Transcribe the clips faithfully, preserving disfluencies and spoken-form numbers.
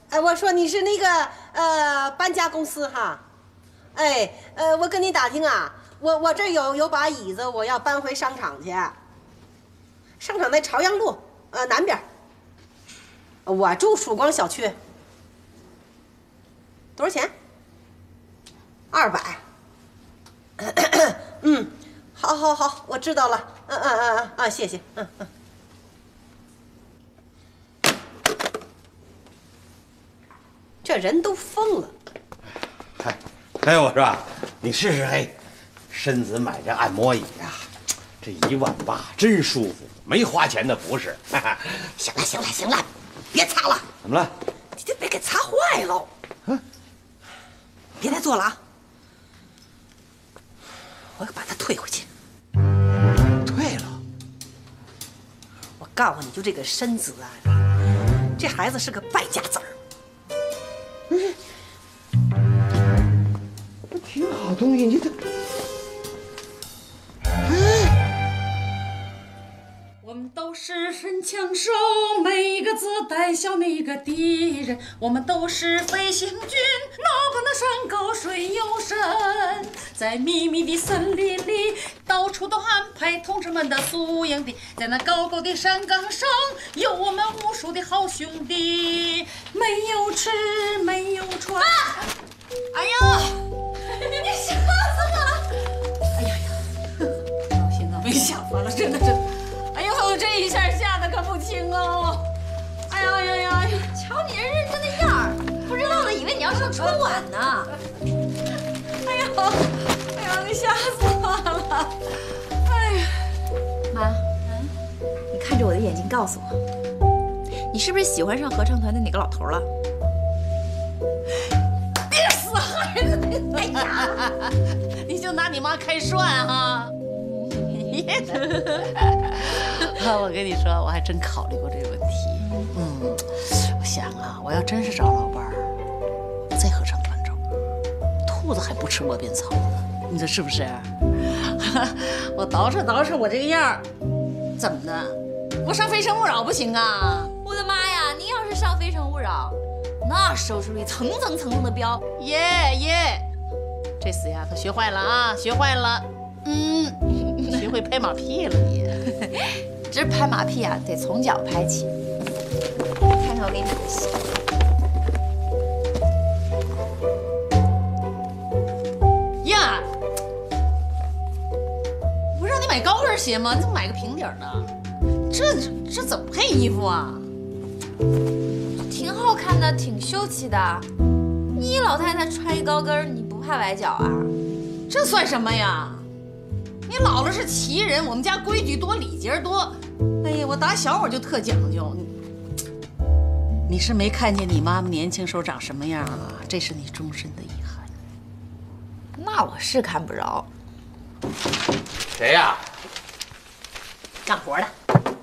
哎，我说你是那个呃搬家公司哈？哎，呃，我跟你打听啊，我我这有有把椅子，我要搬回商场去。商场在朝阳路呃南边。我住曙光小区。多少钱？二百。嗯，好，好，好，我知道了。嗯嗯嗯嗯啊，谢谢。嗯嗯。这人都疯了。 哎，哎，我说，你试试嘿，身子买这按摩椅呀，这一万八真舒服，没花钱的不是。 行了，行了，行了，别擦了。 怎么了？ 你这别给擦坏了。嗯。别再做了啊！我可把它退回去。 退了？ 我告诉你，就这个身子啊，这孩子是个败家子儿。嗯， 不挺好东西，你这…… 我们都是神枪手，每一个子弹消灭一个敌人。我们都是飞行军，哪怕那山高水又深，在秘密的森林里，到处都安排同志们的宿营地。在那高高的山岗上，有我们无数的好兄弟，没有吃，没有穿。啊、哎呀，你吓死我了！哎呀呀，我心脏被吓疯了，真的是。哎呦，这一下吓得可不轻哦！哎呀呀呀呀！ 瞧你这认真的样儿，不知道的以为你要上春晚呢。 哎呦，哎呀，你吓死我了！哎呀， 妈，嗯，你看着我的眼睛告诉我，你是不是喜欢上合唱团的哪个老头了？ 别死孩子！哎呀，你就拿你妈开涮哈！我跟你说，我还真考虑过这个问题。嗯，我想啊，我要真是找老伴儿，在合唱团找，兔子还不吃窝边草呢，你说是不是？我捯饬捯饬我这个样儿，怎么的？我上《非诚勿扰》不行啊？ 我的妈呀！您要是上《非诚勿扰》，那收视率蹭蹭蹭蹭的飙。 耶耶！这死丫头学坏了啊，学坏了。嗯，学会拍马屁了你。 这拍马屁啊，得从脚拍起。看看我给你的鞋。 呀，不是让你买高跟鞋吗？你怎么买个平底的？这这怎么配衣服啊？ 挺好看的，挺秀气的。你老太太穿一高跟，你不怕崴脚啊？ 这算什么呀？你姥姥是旗人，我们家规矩多，礼节多。哎呀，我打小我就特讲究。你是没看见你妈妈年轻时候长什么样啊？这是你终身的遗憾。 那我是看不着。 谁呀？ 干活的。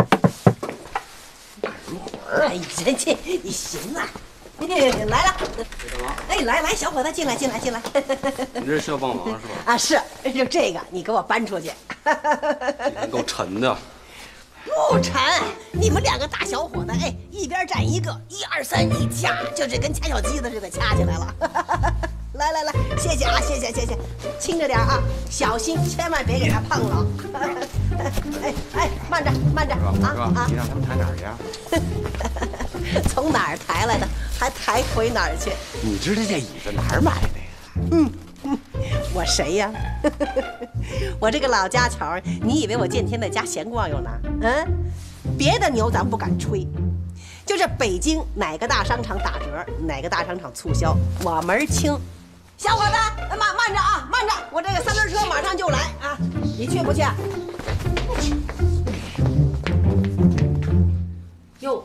干什么活啊？ 哎，人家你行啊。来了，哎，来来，小伙子，进来，进来，进来。 你这是要帮忙是吧？ 啊，是，就这个，你给我搬出去。 你看够沉的。 不沉，你们两个大小伙子，哎，一边站一个，一二三，一掐，就是跟掐小鸡子似的，掐起来了。来来来，谢谢啊，谢谢谢谢，轻着点啊，小心，千万别给他碰了。哎哎，慢着慢着啊啊！ 你让他们抬哪儿去啊？ 从哪儿抬来的，还抬回哪儿去？ 你知道这椅子哪儿买的呀？ 嗯，我谁呀？我这个老家巧儿，你以为我见天在家闲逛悠呢？嗯，别的牛咱不敢吹，就这北京哪个大商场打折，哪个大商场促销，我门儿清。小伙子，慢慢着啊，慢着，我这个三轮车马上就来啊，你去不去？ 哟，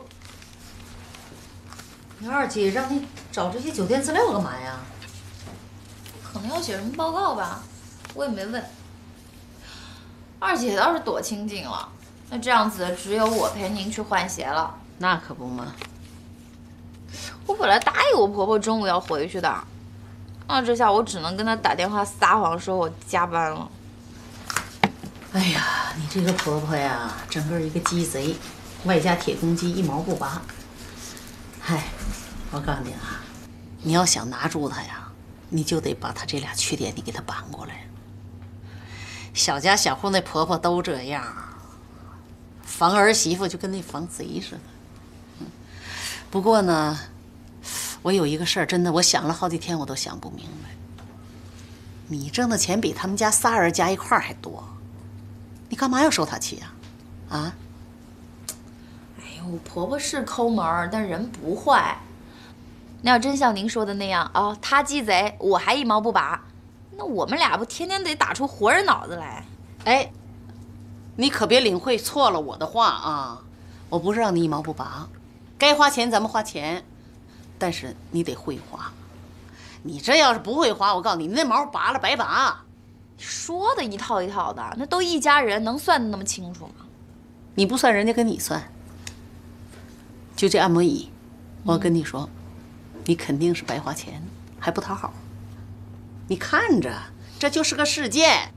你二姐让你找这些酒店资料干嘛呀？ 可能要写什么报告吧，我也没问。二姐倒是多清静了，那这样子只有我陪您去换鞋了。 那可不嘛。 我本来答应我婆婆中午要回去的，那这下我只能跟她打电话撒谎说我加班了。 哎呀，你这个婆婆呀，整个一个鸡贼，外加铁公鸡，一毛不拔。嗨， 我告诉你啊，你要想拿住他呀，你就得把他这俩缺点你给他扳过来。小家小户那婆婆都这样，防儿媳妇就跟那防贼似的。嗯，不过呢，我有一个事儿，真的我想了好几天，我都想不明白。你挣的钱比他们家仨人加一块儿还多，你干嘛要受他气呀？啊？ 哎呦，婆婆是抠门儿，但人不坏。那要真像您说的那样哦，他鸡贼，我还一毛不拔，那我们俩不天天得打出活人脑子来？ 哎，你可别领会错了我的话啊！我不是让你一毛不拔，该花钱咱们花钱，但是你得会花。你这要是不会花，我告诉你，你那毛拔了白拔。 说的一套一套的，那都一家人，能算得那么清楚吗？ 你不算，人家跟你算。就这按摩椅，我跟你说，你肯定是白花钱，还不讨好。你看着，这就是个事件。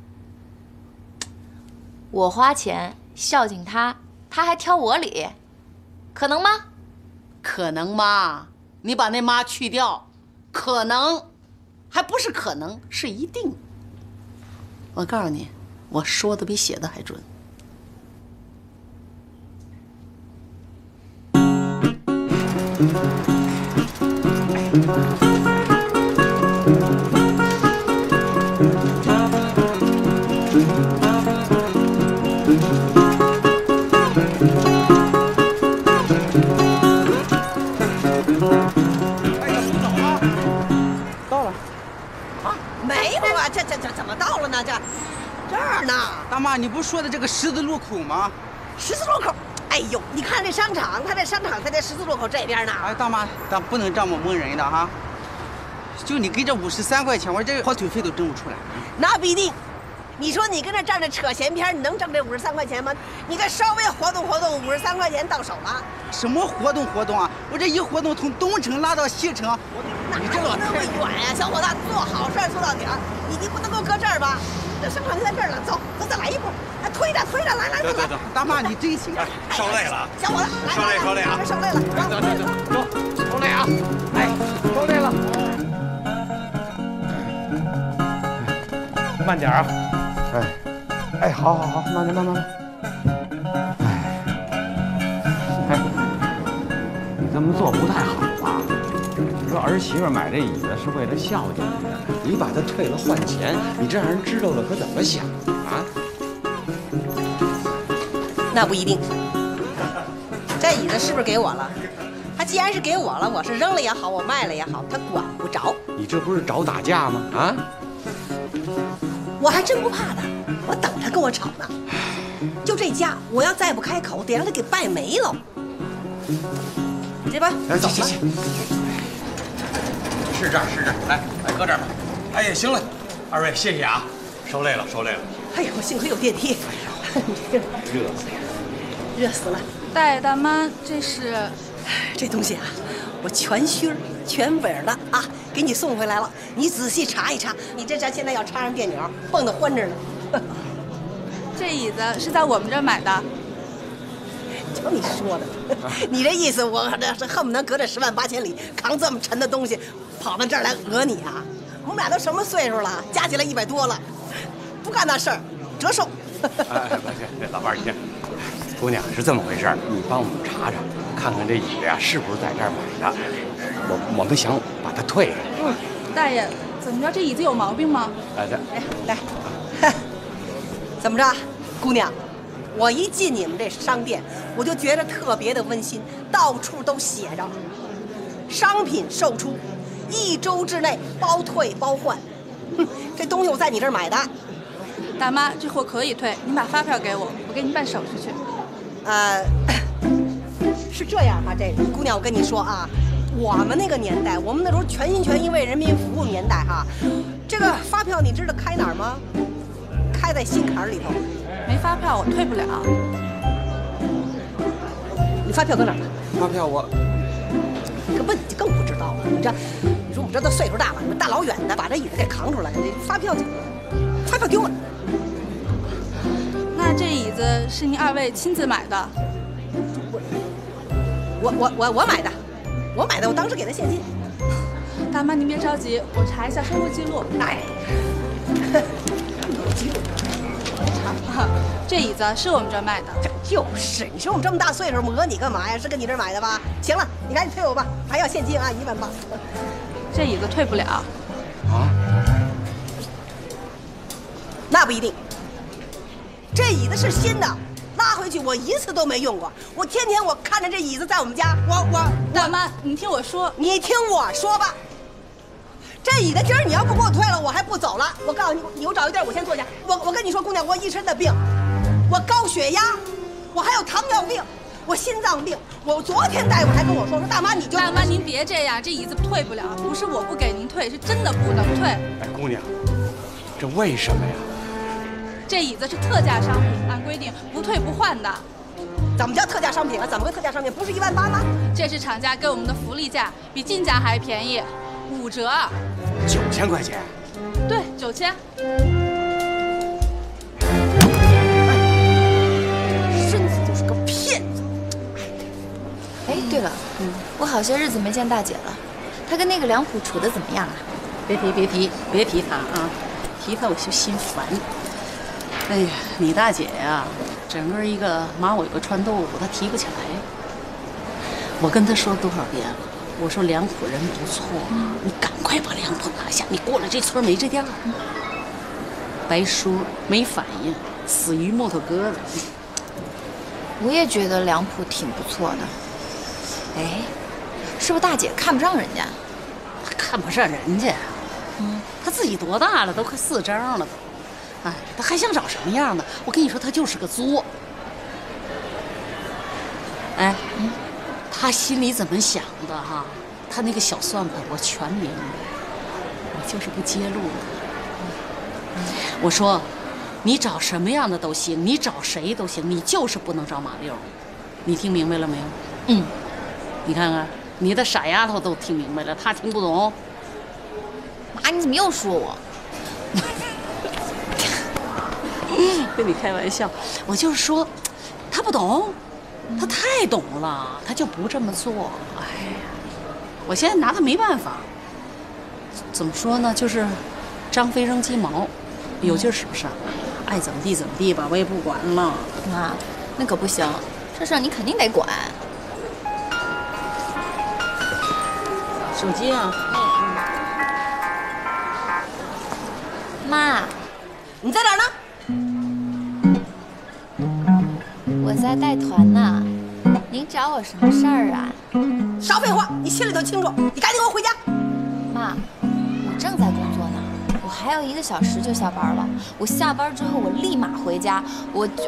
我花钱孝敬他，他还挑我理，可能吗？ 可能吗？你把那妈去掉，可能，还不是可能，是一定。我告诉你，我说的比写的还准。 大妈，你不是说的这个十字路口吗？ 十字路口，哎呦，你看这商场，它这商场在这十字路口这边呢。 哎，大妈，咱不能这么蒙人的哈。就你给这五十三块钱，我这火腿费都挣不出来。 那不一定。你说你跟这站着扯闲篇，你能挣这五十三块钱吗？你这稍微活动活动，五十三块钱到手了。 什么活动活动啊？我这一活动从东城拉到西城， 你这老那么远呀，小伙子，做好事做到底儿，你你不能够搁这儿吧？这商场就在这儿了，走，走，再来一步，哎，推着推着，来来来来， 大妈你真行， 受累了， 小伙子， 受累受累啊， 受累了， 走走走走，受累啊，哎，受累了，慢点啊，哎，哎，好好好，慢点慢慢慢，哎，哎，你这么做不太好吧？你说儿媳妇买这椅子是为了孝敬你，你把它退了换钱，你这让人知道了可怎么想啊？ 那不一定。这椅子是不是给我了？他既然是给我了，我是扔了也好，我卖了也好，他管不着。 你这不是找打架吗？啊？ 我还真不怕他，我等他跟我吵呢。就这家，我要再不开口，得让他给败没了。这吧， 哎，走行行。是这儿，是这儿，来，来，搁这儿吧。哎呀，行了，二位谢谢啊，受累了，受累了。 哎呀，我幸亏有电梯。 热死了， 热死了。 大爷大妈，这是这东西啊，我全须儿全本的啊，给你送回来了。你仔细查一查，你这这现在要插上电钮，蹦得欢着呢。 这椅子是在我们这儿买的。 瞧你说的，你这意思，我这这恨不能隔着十万八千里扛这么沉的东西，跑到这儿来讹你啊？我们俩都什么岁数了？加起来一百多了，不干那事儿，折寿。 哎，这老伴儿，你这姑娘是这么回事儿，你帮我们查查，看看这椅子呀是不是在这儿买的。我我们想把它退了。 嗯，大爷，怎么着？这椅子有毛病吗？ 来这， 来来，怎么着，姑娘？我一进你们这商店，我就觉得特别的温馨，到处都写着商品售出，一周之内包退包换。哼，这东西我在你这儿买的。 大妈，这货可以退，您把发票给我，我给您办手续去。 呃，是这样哈，这姑娘，我跟你说啊，我们那个年代，我们那时候全心全意为人民服务年代哈，这个发票你知道开哪儿吗？开在心坎里头。 没发票我退不了。 你发票搁哪儿？ 发票我根本你就更不知道了。你这，你说我们这都岁数大了，你们大老远的把这椅子给扛出来，发票就发票丢了。 那这椅子是您二位亲自买的？ 我我我我买的， 我买的，我当时给他现金。 大妈您别着急，我查一下收货记录。 哎， 啊，这椅子是我们这儿卖的。 就是，你说我们这么大岁数，讹你干嘛呀？是跟你这儿买的吧？行了，你赶紧退我吧，还要现金啊，一万八。 这椅子退不了。 啊？ 那不一定。这椅子是新的，拉回去我一次都没用过。我天天我看着这椅子在我们家，我我大妈，你听我说， 你听我说吧。这椅子今儿你要不给我退了，我还不走了。我告诉你，你我找一地儿，我先坐下。我我跟你说，姑娘，我一身的病，我高血压，我还有糖尿病，我心脏病。我昨天大夫还跟我说说，大妈你就大妈您别这样，这椅子退不了，不是我不给您退，是真的不能退。 哎，姑娘，这为什么呀？ 这椅子是特价商品，按规定不退不换的。 怎么叫特价商品啊？怎么个特价商品？不是一万八吗？ 这是厂家给我们的福利价，比进价还便宜，五折。 九千块钱？ 对，九千。 身子就是个骗子。 哎，对了，嗯，我好些日子没见大姐了，她跟那个梁普处的怎么样啊？ 别提别提别提他啊，提他我就心烦。哎呀，你大姐呀，整个一个马尾巴穿豆腐，她提不起来。我跟她说多少遍了，我说梁普人不错，你赶快把梁普拿下，你过了这村没这店儿。白叔没反应，死于木头疙瘩。 我也觉得梁普挺不错的。哎，是不是大姐看不上人家？ 他看不上人家，嗯，他自己多大了，都快四张了都。哎，他还想找什么样的？我跟你说，他就是个作。哎，嗯，他心里怎么想的哈？他那个小算盘我全明白，我就是不揭露他。我说，你找什么样的都行，你找谁都行，你就是不能找马六。你听明白了没有？ 嗯， 你看看，你的傻丫头都听明白了，他听不懂。 妈，你怎么又说我？ 跟你开玩笑，我就是说，他不懂，他太懂了，他就不这么做。哎呀，我现在拿他没办法。怎么说呢？就是张飞扔鸡毛，有劲使不上，爱怎么地怎么地吧，我也不管了。 妈，那可不行，这事儿你肯定得管。 手机啊。 妈， 你在哪儿呢？ 我在带团呢，您找我什么事儿啊？ 少废话，你心里头清楚，你赶紧给我回家。 妈，我正在工作呢，我还有一个小时就下班了。我下班之后我立马回家，我就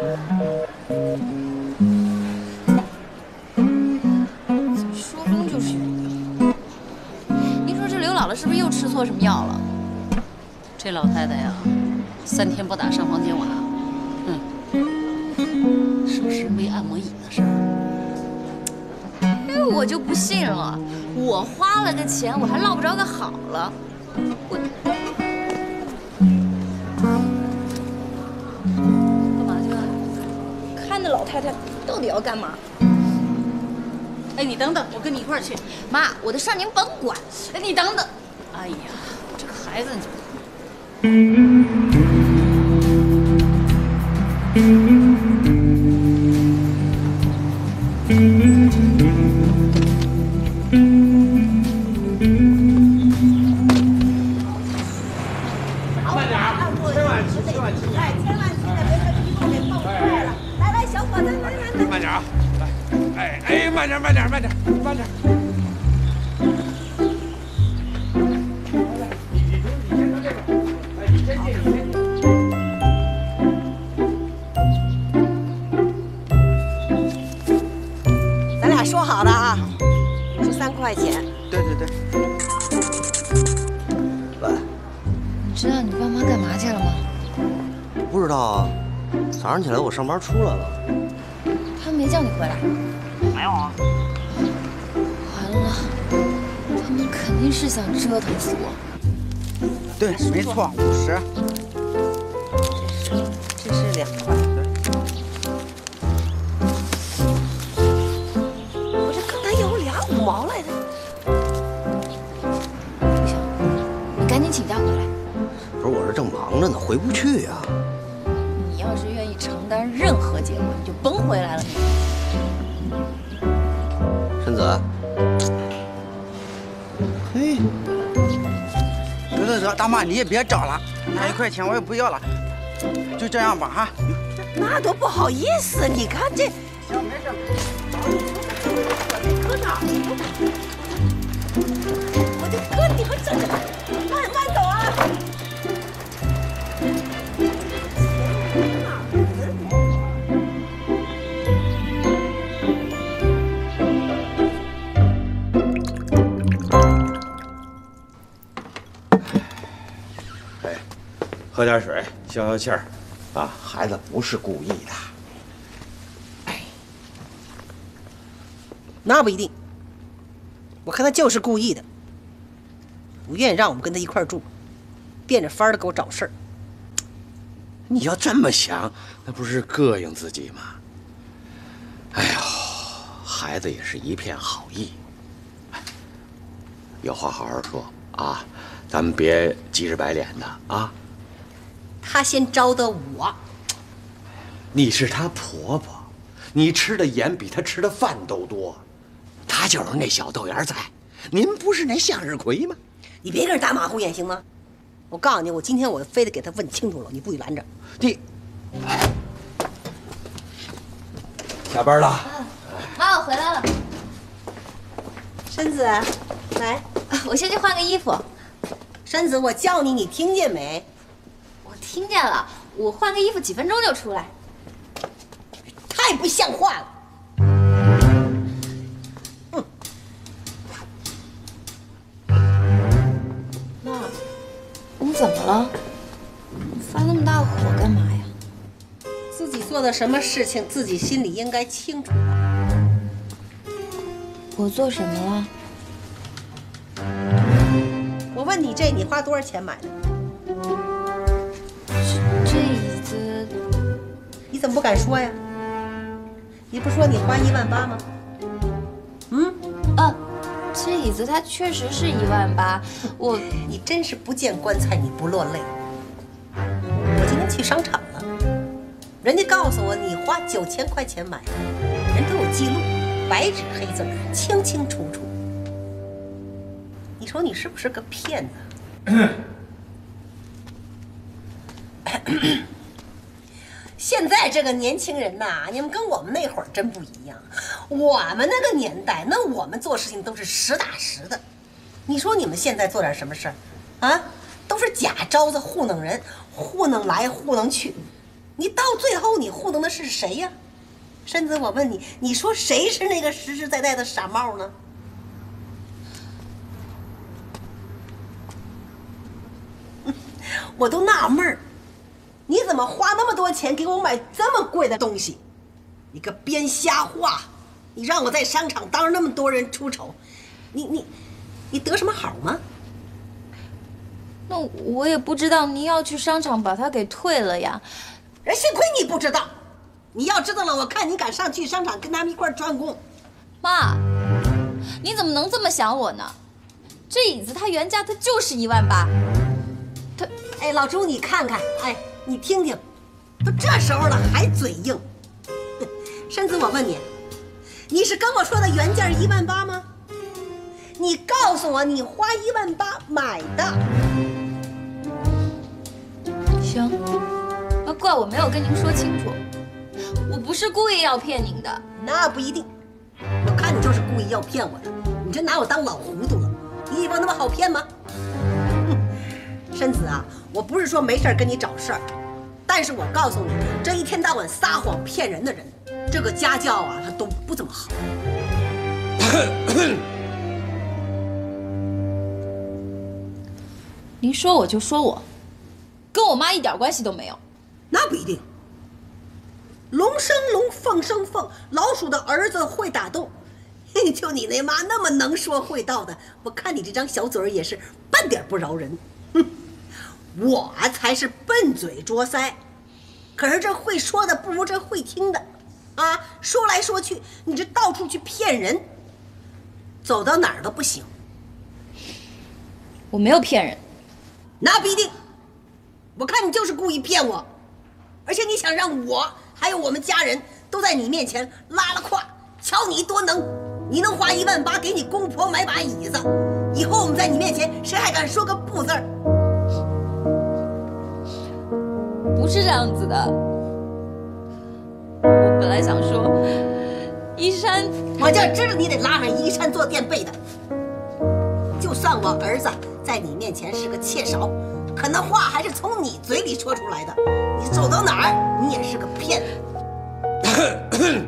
怎么说风就是雨。您说这刘姥姥是不是又吃错什么药了？ 这老太太呀，三天不打上房揭瓦，嗯，是不是为按摩椅的事儿？ 哎，我就不信了，我花了个钱，我还落不着个好了。我干嘛去啊？看那老太太到底要干嘛？ 哎，你等等，我跟你一块儿去。 妈，我的事儿您甭管。 哎，你等等。哎呀，这个孩子， 慢点儿，千万千万哎，千万记得别把衣服给碰坏了。来来，小伙子，来来来， 慢点啊！来，哎哎，慢点慢点慢点慢点。 咱俩说好的啊，十三块钱。 对对对。 喂， 你知道你爸妈干嘛去了吗？ 不知道啊。早上起来我上班出来了。 他们没叫你回来？ 没有啊。 完了，他们肯定是想折腾死我。 对，没错，五十。 这是两块。我这刚才有俩五毛来的。 忙着呢，回不去呀。 你要是愿意承担任何结果，你就甭回来了。 申子， 嘿，得得得，大妈你也别找了，那一块钱我也不要了，就这样吧哈。 那多不好意思，你看这。 行，没事。 搁哪儿？我就搁你们这儿，慢慢走啊。 哎，喝点水消消气儿，啊，孩子不是故意的。 那不一定，我看他就是故意的，不愿意让我们跟他一块儿住，变着法儿的给我找事儿。 你要这么想，那不是膈应自己吗？哎呦，孩子也是一片好意，有话好好说啊，咱们别急着白脸的啊。 他先招的我， 你是她婆婆，你吃的盐比她吃的饭都多。他就是那小豆芽菜，您不是那向日葵吗？ 你别跟人打马虎眼行吗？我告诉你，我今天我非得给他问清楚了，你不许拦着。 你下班了？ 妈，我回来了。 申子，来， 我先去换个衣服。 申子，我叫你，你听见没？ 我听见了，我换个衣服几分钟就出来。 太不像话了！ 妈，你怎么了？发那么大火干嘛呀？ 自己做的什么事情，自己心里应该清楚。 我做什么了？ 我问你这，你花多少钱买的？ 这这椅子， 你怎么不敢说呀？你不说你花一万八吗？嗯， 啊，这椅子它确实是一万八。我， 你真是不见棺材你不落泪。我今天去商场了，人家告诉我你花九千块钱买的，人都有记录，白纸黑字，清清楚楚。你说你是不是个骗子？现在这个年轻人呐，你们跟我们那会儿真不一样。我们那个年代，那我们做事情都是实打实的。你说你们现在做点什么事儿，啊，都是假招子糊弄人，糊弄来糊弄去。你到最后，你糊弄的是谁呀？申子，我问你，你说谁是那个实实在在的傻帽呢？我都纳闷儿。你怎么花那么多钱给我买这么贵的东西？你个编瞎话！你让我在商场当着那么多人出丑，你你你得什么好吗？ 那我也不知道您要去商场把它给退了呀。 人幸亏你不知道，你要知道了，我看你敢上去商场跟他们一块串供。 妈，你怎么能这么想我呢？这椅子它原价它就是一万八。它， 哎，老朱你看看，哎。你听听，都这时候了还嘴硬。申子，我问你，你是跟我说的原价一万八吗？你告诉我，你花一万八买的。 行，那怪我没有跟您说清楚，我不是故意要骗您的。 那不一定，我看你就是故意要骗我的。你这拿我当老糊涂了？你以为我那么好骗吗？申子啊，我不是说没事跟你找事儿，但是我告诉你，这一天到晚撒谎骗人的人，这个家教啊，他都不怎么好。 您说我就说我，跟我妈一点关系都没有。 那不一定。龙生龙，凤生凤，老鼠的儿子会打洞。就你那妈那么能说会道的，我看你这张小嘴儿也是半点不饶人。哼。我才是笨嘴拙腮，可是这会说的不如这会听的，啊，说来说去，你这到处去骗人，走到哪儿都不行。 我没有骗人， 那不一定。 我看你就是故意骗我，而且你想让我还有我们家人都在你面前拉了胯。瞧你多能，你能花一万八给你公婆买把椅子，以后我们在你面前谁还敢说个不字儿？ 不是这样子的，我本来想说，依山， 我就知道你得拉上依山做垫背的。就算我儿子在你面前是个妾少，可那话还是从你嘴里说出来的。你走到哪儿，你也是个骗子。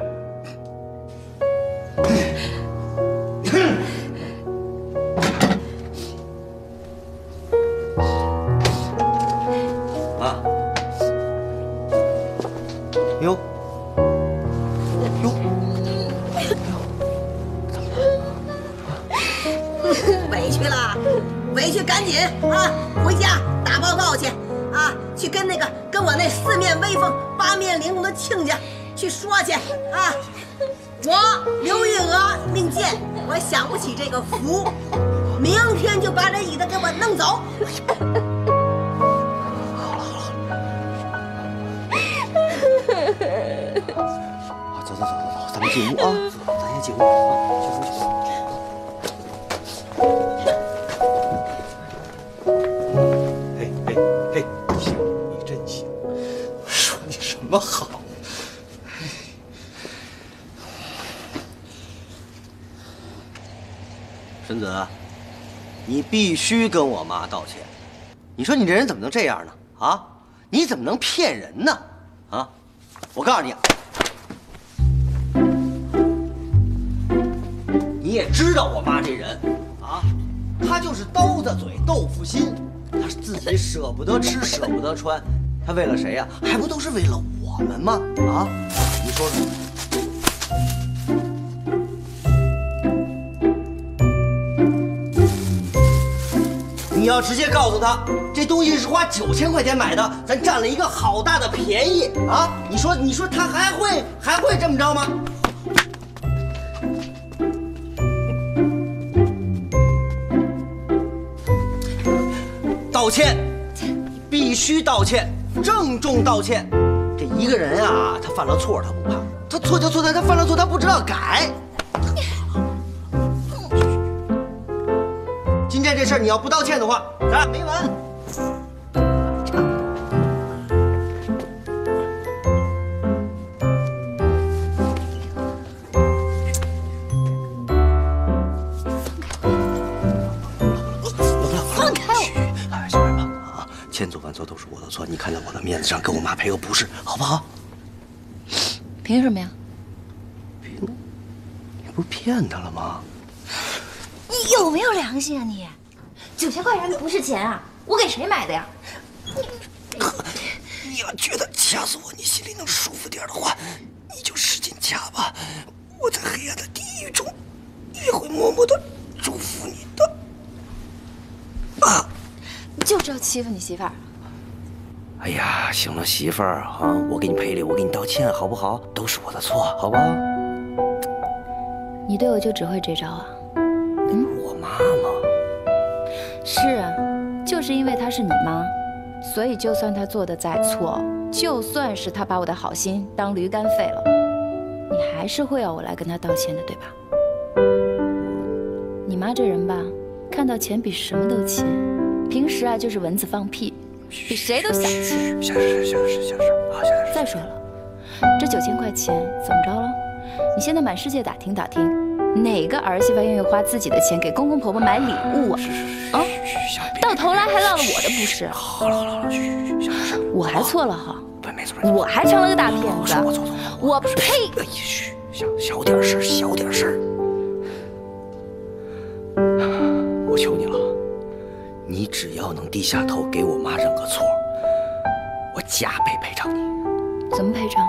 妈，哟，哟， 委屈了，委屈赶紧啊，回家打报告去啊，去跟那个跟我那四面威风八面玲珑的亲家去说去啊。我刘玉娥命贱，我享不起这个福，明天就把这椅子给我弄走。 好，走走走走走，咱们进屋啊，咱先进屋啊，进屋。嘿嘿嘿，行，你真行，说你什么好？孙子，你必须跟我妈道歉。你说你这人怎么能这样呢？啊，你怎么能骗人呢？啊，我告诉你，你也知道我妈这人啊，她就是刀子嘴豆腐心，她是自己舍不得吃舍不得穿，她为了谁呀？还不都是为了我们吗？啊，你说说。你要直接告诉他，这东西是花九千块钱买的，咱占了一个好大的便宜啊！你说，你说他还会还会这么着吗？道歉，必须道歉，郑重道歉。这一个人啊，他犯了错他不怕，他错就错在他犯了错他不知道改。今天这事儿你要不道歉的话，咱俩没完。 放开我！ 哎，小白胖啊，千错万错都是我的错，你看在我的面子上，给我妈赔个不是，好不好？ 凭什么呀？ 凭？你不是骗她了吗？ 你有没有良心啊你？九千块钱不是钱啊，我给谁买的呀？ 你要觉得掐死我你心里能舒服点的话，你就使劲掐吧。我在黑暗的地狱中也会默默的祝福你的。啊！ 就知道欺负你媳妇儿。 哎呀，行了，媳妇儿啊，我给你赔礼，我给你道歉，好不好？都是我的错，好不好？ 你对我就只会这招啊？ 嗯，我妈吗？ 是啊，就是因为她是你妈，所以就算她做的再错，就算是她把我的好心当驴肝肺了，你还是会要我来跟她道歉的，对吧？你妈这人吧，看到钱比什么都亲，平时啊就是蚊子放屁，比谁都小气。 小事小事小事啊，小事。 再说了，这九千块钱怎么着了？你现在满世界打听打听，哪个儿媳妇愿意花自己的钱给公公婆婆买礼物啊？啊，到头来还落了我的不是。 好了好了好了，嘘嘘，小事。 我还错了哈。 对，没错。 我还成了个大骗子。 我错错。 我呸！ 哎呀，嘘，小小点事，小点事。我求你了，你只要能低下头给我妈认个错，我加倍赔偿你。 怎么赔偿？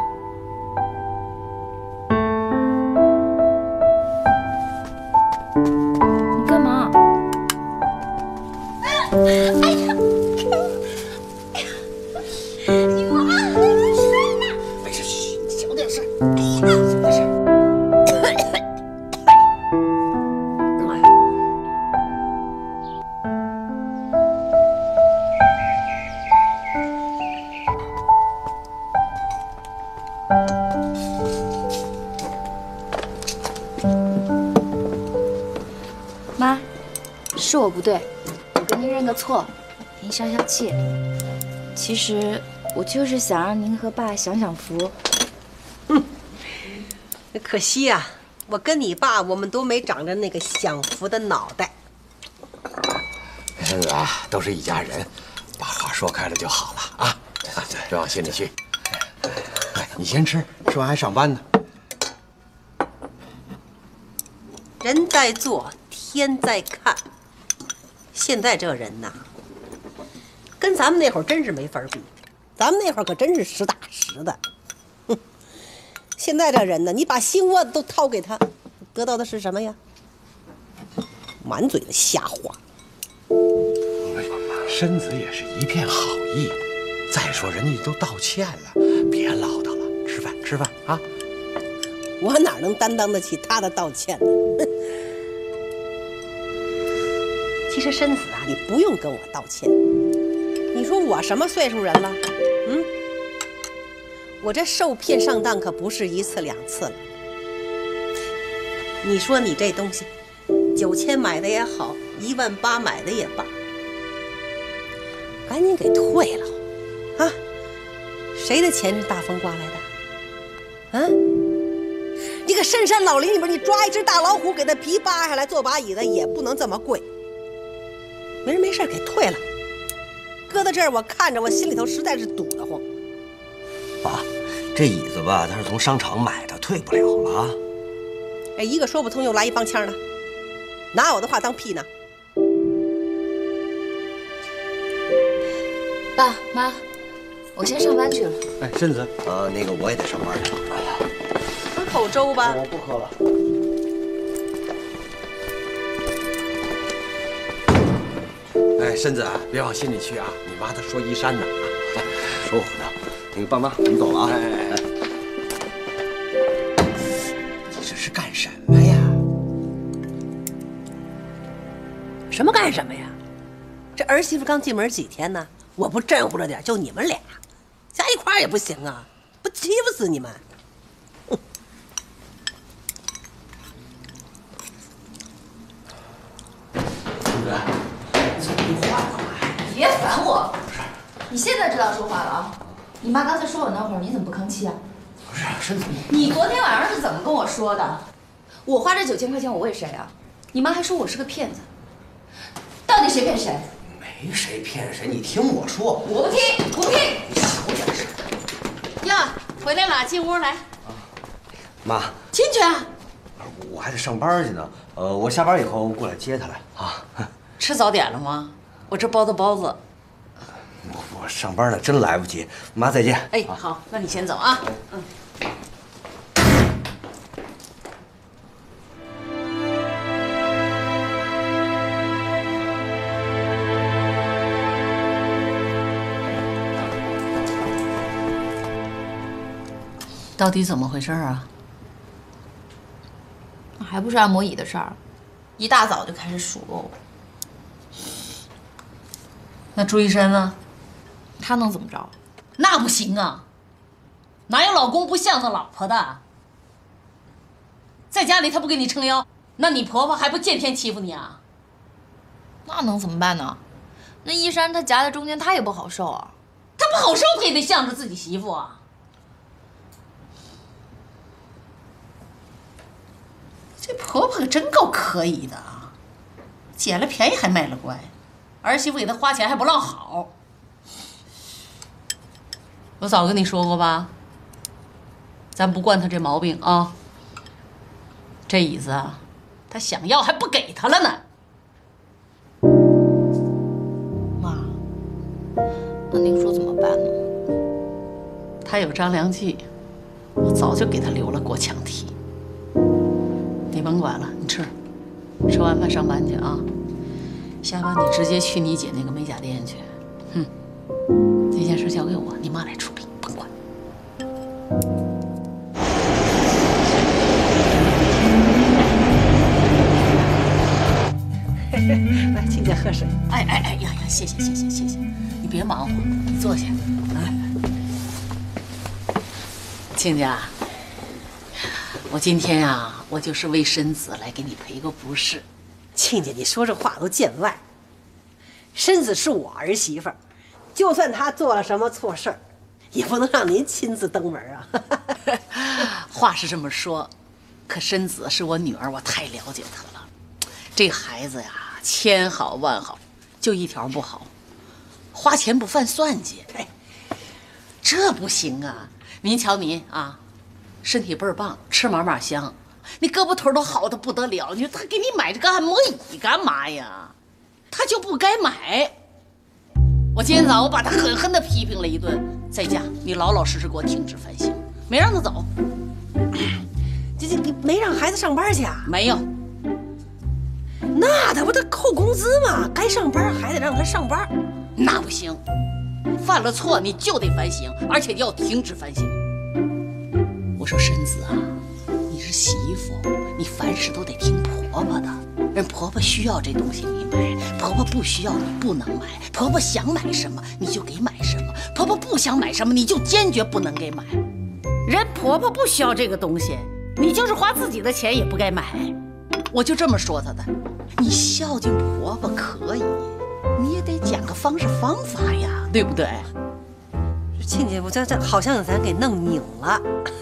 你干嘛？哎呀！你妈，没事呢。 没事，嘘，你小点声。 哎呀， 小点声。 妈，是我不对，我跟您认个错，您消消气。其实我就是想让您和爸享享福。 哼，可惜呀、啊，我跟你爸我们都没长着那个享福的脑袋。 孙子啊，都是一家人，把话说开了就好了啊！啊，别往心里去。哎，你先吃，吃完还上班呢。 人在做，天在看。现在这人呐，跟咱们那会儿真是没法比。咱们那会儿可真是实打实的。哼，现在这人呢，你把心窝子都掏给他，得到的是什么呀？满嘴的瞎话。 申子也是一片好意。再说人家都道歉了，别唠叨了，吃饭吃饭啊！ 我哪能担当得起他的道歉呢？其实申子啊，你不用跟我道歉。你说我什么岁数人了？嗯，我这受骗上当可不是一次两次了。你说你这东西，九千买的也好，一万八买的也罢，赶紧给退了啊！谁的钱是大风刮来的？啊？你个深山老林里边，你抓一只大老虎，给它皮扒下来做把椅子，也不能这么贵。没人没事给退了，搁到这儿我看着我心里头实在是堵得慌。 爸，这椅子吧，他是从商场买的，退不了了啊。 哎，一个说不通又来一帮腔的，拿我的话当屁呢？ 爸妈，我先上班去了。 哎，申子， 呃，那个我也得上班去。哎呀， 喝口粥吧。 我不喝了。 哎，申子啊，别往心里去啊！你妈她说衣衫呢啊， 说我呢。那个爸妈，我们走了啊！ 哎哎哎，你这是干什么呀？ 什么干什么呀？这儿媳妇刚进门几天呢？我不镇乎着点，就你们俩，加一块儿也不行啊！不欺负死你们！ 申子，怎么话干嘛呀？ 别烦我！不是，你现在知道说话了啊？你妈刚才说我那会儿，你怎么不吭气啊？ 不是，申子， 你昨天晚上是怎么跟我说的？我花这九千块钱，我为谁啊？你妈还说我是个骗子，到底谁骗谁？ 没谁骗谁，你听我说。 我不听，不听。 你小点声。 呀，回来了，进屋来。 妈， 进去啊。 我还得上班去呢。呃，我下班以后过来接他来啊。 吃早点了吗？我这包的包子。 我我上班呢，真来不及。妈，再见。 哎，好，那你先走啊。嗯。到底怎么回事啊？ 还不是按摩椅的事儿，一大早就开始数落我。 那朱医生呢？ 他能怎么着？ 那不行啊！哪有老公不向着老婆的？在家里他不给你撑腰，那你婆婆还不见天欺负你啊？ 那能怎么办呢？那衣衫他夹在中间，他也不好受啊。 他不好受，他也得向着自己媳妇啊。这婆婆可真够可以的啊，捡了便宜还卖了乖，儿媳妇给她花钱还不落好。我早跟你说过吧，咱不惯她这毛病啊。这椅子啊，她想要还不给她了呢。 妈，那您说怎么办呢？ 她有张良计，我早就给她留了过墙梯。你甭管了，你吃，吃完饭上班去啊。下班你直接去你姐那个美甲店去。哼，这件事交给我，你妈来处理，甭管。 来，亲家喝水。 哎哎哎呀呀，谢谢谢谢谢谢，你别忙活，你坐下。哎，亲家，我今天呀、啊，我就是为申子来给你赔个不是。 亲家，你说这话都见外。身子是我儿媳妇儿，就算她做了什么错事儿，也不能让您亲自登门啊。 话是这么说，可申子是我女儿，我太了解她了。这孩子呀，千好万好，就一条不好，花钱不犯算计。哎，这不行啊！您瞧您啊，身体倍儿棒，吃嘛嘛香，你胳膊腿都好的不得了。你说他给你买这个按摩椅干嘛呀？他就不该买。我今天早上我把他狠狠地批评了一顿，在家你老老实实给我停止烦心，没让他走。 这这没让孩子上班去啊？ 没有。 那他不得扣工资吗？该上班还得让他上班。 那不行，犯了错你就得反省，而且要停止反省。我说申子啊，你是媳妇，你凡事都得听婆婆的。人婆婆需要这东西你买，婆婆不需要你不能买。婆婆想买什么你就给买什么，婆婆不想买什么你就坚决不能给买。人婆婆不需要这个东西，你就是花自己的钱也不该买。我就这么说她的。你孝敬婆婆可以，你也得讲个方式方法呀，对不对？ 亲家，我这这好像咱给弄拧了。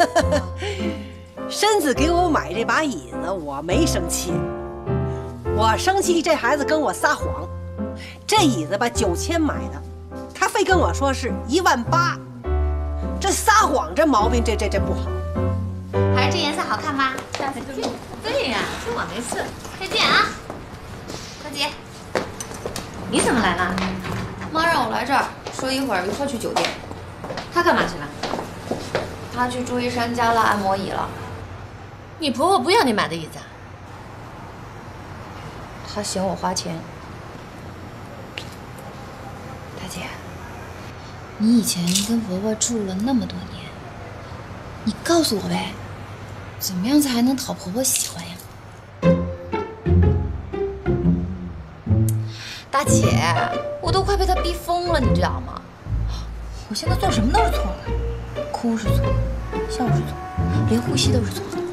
申子给我买这把椅子，我没生气，我生气这孩子跟我撒谎。这椅子吧九千买的，他非跟我说是一万八，这撒谎这毛病这这这不好。 还是这颜色好看吗？下次就对呀，听我没事。再见啊，大姐。你怎么来了？妈让我来这儿，说一会儿一块去酒店。她干嘛去了？她去朱一山家拉按摩椅了。 你婆婆不要你买的椅子啊？ 她嫌我花钱。大姐，你以前跟婆婆住了那么多年，你告诉我呗，怎么样才能讨婆婆喜欢呀？大姐，我都快被她逼疯了，你知道吗？我现在做什么都是错的，哭是错的，笑是错的，连呼吸都是错的。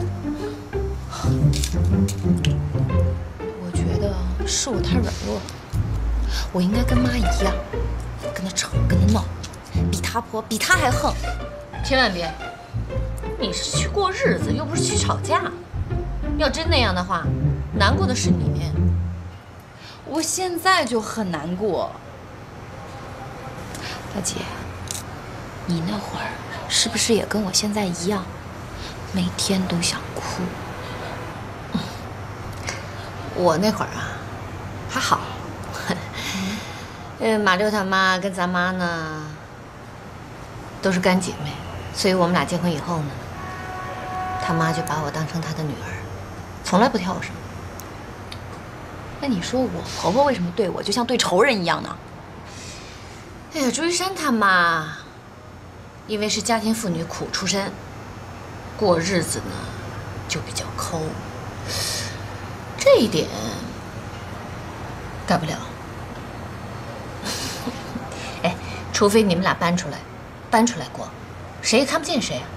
我觉得是我太软弱了，我应该跟妈一样，跟她吵，跟她闹，比她婆比她还横。 千万别，你是去过日子，又不是去吵架。要真那样的话，难过的是你。 我现在就很难过。大姐，你那会儿是不是也跟我现在一样，每天都想哭？ 我那会儿啊，还好。嗯，马六他妈跟咱妈呢，都是干姐妹，所以我们俩结婚以后呢，他妈就把我当成她的女儿，从来不挑我什么。 那你说我婆婆为什么对我就像对仇人一样呢？ 哎呀，朱一山他妈，因为是家庭妇女，苦出身，过日子呢就比较抠，这一点改不了。哎，除非你们俩搬出来，搬出来过，谁也看不见谁啊。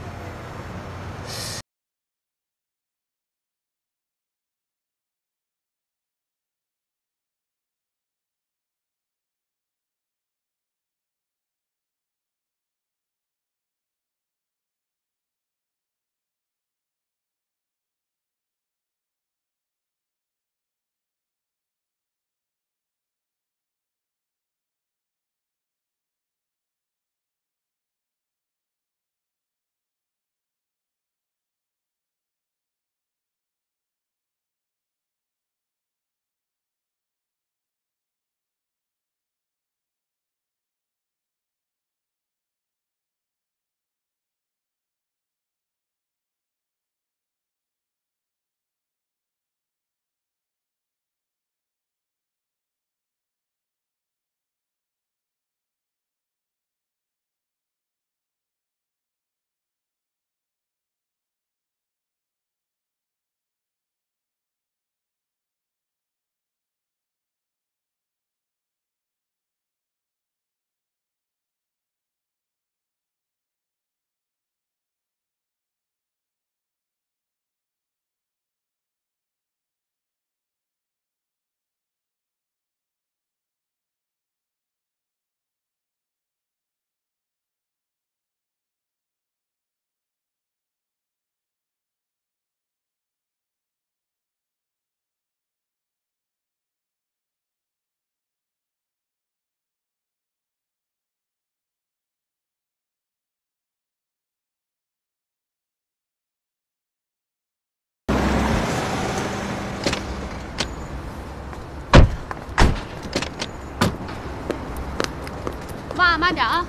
啊，慢点啊。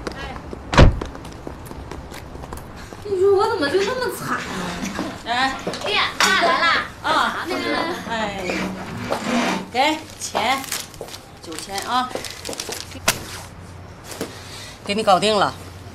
你说我怎么就那么惨呢？ 哎， 哎呀，妈来啦！ 啊， 那个， 哎，给钱，酒钱啊，给你搞定了。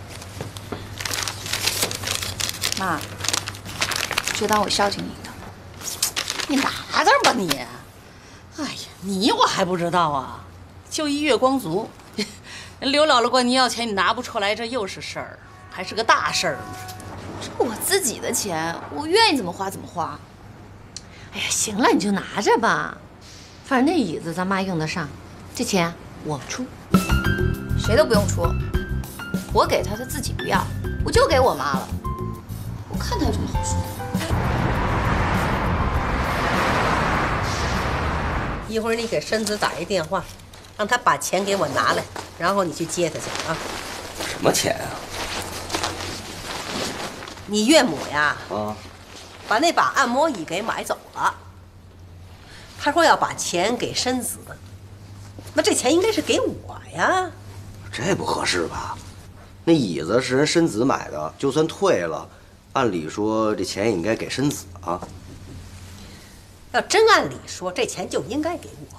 妈，就当我孝敬你的。 你拿着吧你。哎呀，你我还不知道啊，就一月光族，刘姥姥管你要钱，你拿不出来，这又是事儿，还是个大事儿呢。 这我自己的钱，我愿意怎么花怎么花。 哎呀，行了，你就拿着吧，反正那椅子咱妈用得上，这钱我出。 谁都不用出，我给她，她自己不要，我就给我妈了。我看她有什么好说的。 一会儿你给申子打一电话，让他把钱给我拿来，然后你去接他去啊。 什么钱啊？ 你岳母呀， 啊， 把那把按摩椅给买走了。他说要把钱给申子，那这钱应该是给我呀。 这不合适吧？那椅子是人申子买的，就算退了，按理说这钱也应该给申子啊。 要真按理说，这钱就应该给我。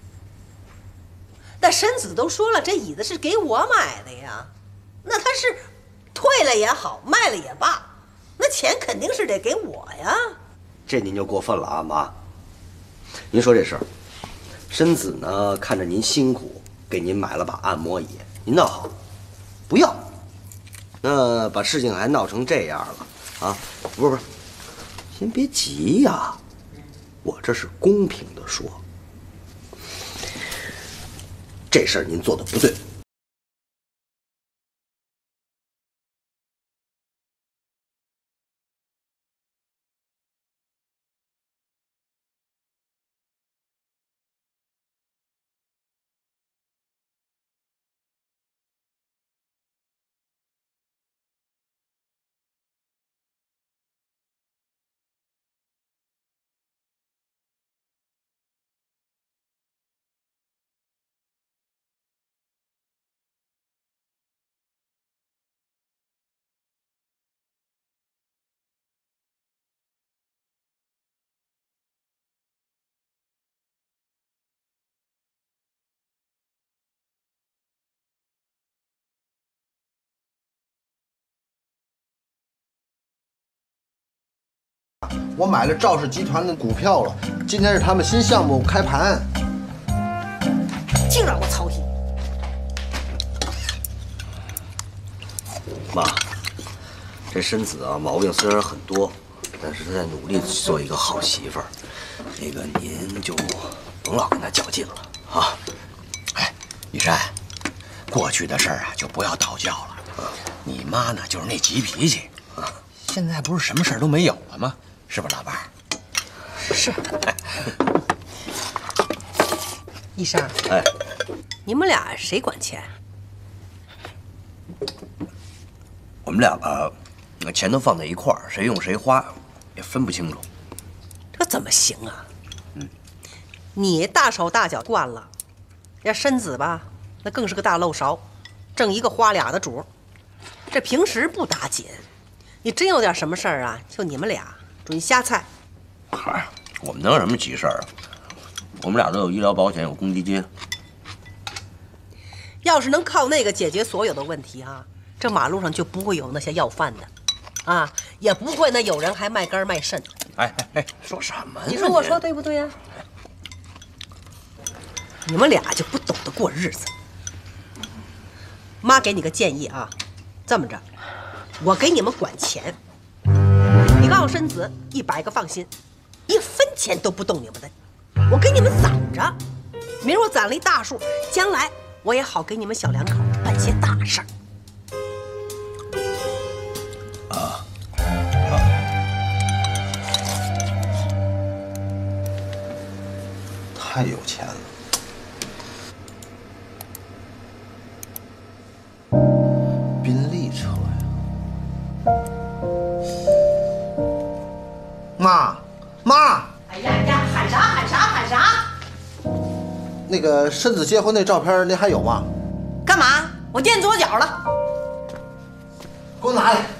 但申子都说了，这椅子是给我买的呀，那他是退了也好，卖了也罢，那钱肯定是得给我呀。 这您就过分了啊，妈。您说这事儿，申子呢看着您辛苦，给您买了把按摩椅，您倒好，不要。那把事情还闹成这样了啊？不是不是，先别急呀，我这是公平的说，这事儿您做的不对。 我买了赵氏集团的股票了，今天是他们新项目开盘。 净让我操心。 妈，这申子啊，毛病虽然很多，但是她在努力做一个好媳妇儿。这个您就甭老跟她较劲了啊。 哎，玉山，过去的事儿啊，就不要叨教了。你妈呢，就是那急脾气啊。现在不是什么事儿都没有了吗？是不是，老伴儿？ 是。医生， 哎， 你们俩谁管钱？ 我们俩吧，那钱都放在一块儿，谁用谁花，也分不清楚。 这怎么行啊？嗯，你大手大脚惯了，人申子吧，那更是个大漏勺，挣一个花俩的主。这平时不打紧，你真有点什么事儿啊，就你们俩准瞎猜。 嗨，我们能有什么急事儿啊？我们俩都有医疗保险，有公积金。 要是能靠那个解决所有的问题啊，这马路上就不会有那些要饭的，啊，也不会那有人还卖肝卖肾。 哎哎哎，说什么呢？ 你说我说对不对呀？你们俩就不懂得过日子。妈给你个建议啊，这么着，我给你们管钱，你告诉申子一百个放心，一分钱都不动你们的，我给你们攒着，明儿我攒了一大数，将来我也好给你们小两口办些大事儿。 啊啊！ 太有钱了。宾利车呀！妈，妈！ 哎呀呀，喊啥喊啥喊啥！ 那个申子结婚那照片您还有吗？ 干嘛？ 我垫左脚了。 给我拿来。